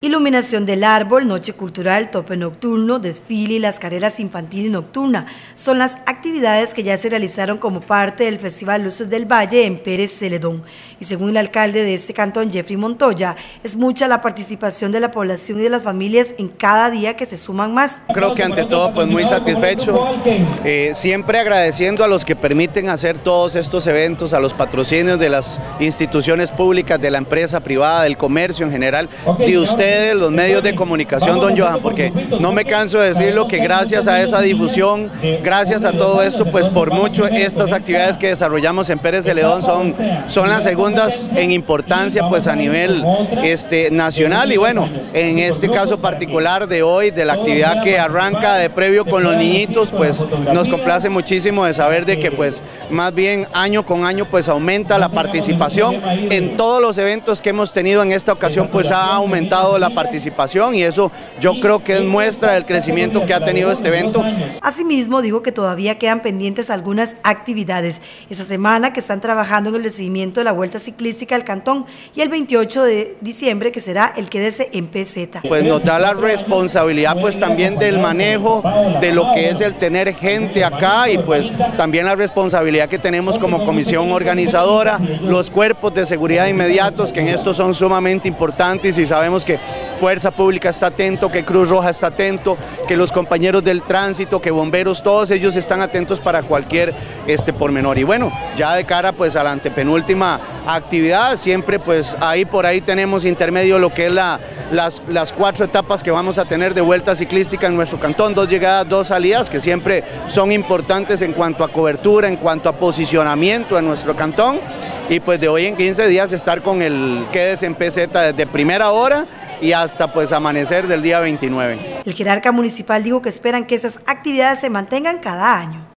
Iluminación del árbol, noche cultural, tope nocturno, desfile y las carreras infantil y nocturna son las actividades que ya se realizaron como parte del Festival Luces del Valle en Pérez Celedón. Y según el alcalde de este cantón, Jeffrey Montoya, es mucha la participación de la población y de las familias en cada día que se suman más. Creo que ante todo pues muy satisfecho, siempre agradeciendo a los que permiten hacer todos estos eventos, a los patrocinios de las instituciones públicas, de la empresa privada, del comercio en general, de ustedes, los medios de comunicación, don Johan, porque no me canso de decirlo que gracias a esa difusión, gracias a todo esto, pues por mucho estas actividades que desarrollamos en Pérez Celedón son las segundas en importancia pues a nivel nacional, y bueno, en este caso particular de hoy, de la actividad que arranca de previo con los niñitos, pues nos complace muchísimo de saber de que pues más bien año con año pues aumenta la participación en todos los eventos que hemos tenido. En esta ocasión pues ha aumentado la participación, y eso yo creo que es muestra del crecimiento que ha tenido este evento. Asimismo, dijo que todavía quedan pendientes algunas actividades. Esta semana que están trabajando en el recibimiento de la Vuelta Ciclística al Cantón, y el 28 de diciembre que será el Quédese en PZ. Pues nos da la responsabilidad pues también del manejo de lo que es el tener gente acá, y pues también la responsabilidad que tenemos como comisión organizadora, los cuerpos de seguridad inmediatos, que en esto son sumamente importantes, y sabemos que Fuerza Pública está atento, que Cruz Roja está atento, que los compañeros del tránsito, que bomberos, todos ellos están atentos para cualquier pormenor. Y bueno, ya de cara pues a la antepenúltima actividad, siempre pues por ahí tenemos intermedio lo que es las 4 etapas que vamos a tener de vuelta ciclística en nuestro cantón, 2 llegadas, 2 salidas, que siempre son importantes en cuanto a cobertura, en cuanto a posicionamiento en nuestro cantón. Y pues de hoy en 15 días estar con el Quédese en PZ desde primera hora y hasta pues amanecer del día 29. El jerarca municipal dijo que esperan que esas actividades se mantengan cada año.